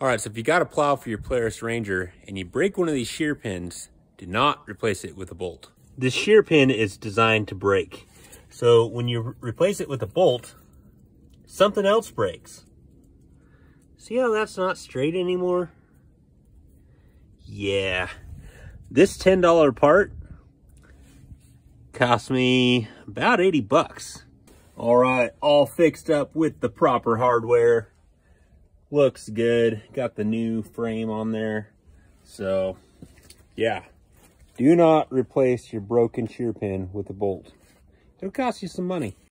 All right, so if you got a plow for your Polaris Ranger and you break one of these shear pins, do not replace it with a bolt. This shear pin is designed to break. So when you replace it with a bolt, something else breaks. See how that's not straight anymore? Yeah. This $10 part cost me about 80 bucks. All right, all fixed up with the proper hardware. Looks good. Got the new frame on there. So, yeah. Do not replace your broken shear pin with a bolt. It'll cost you some money.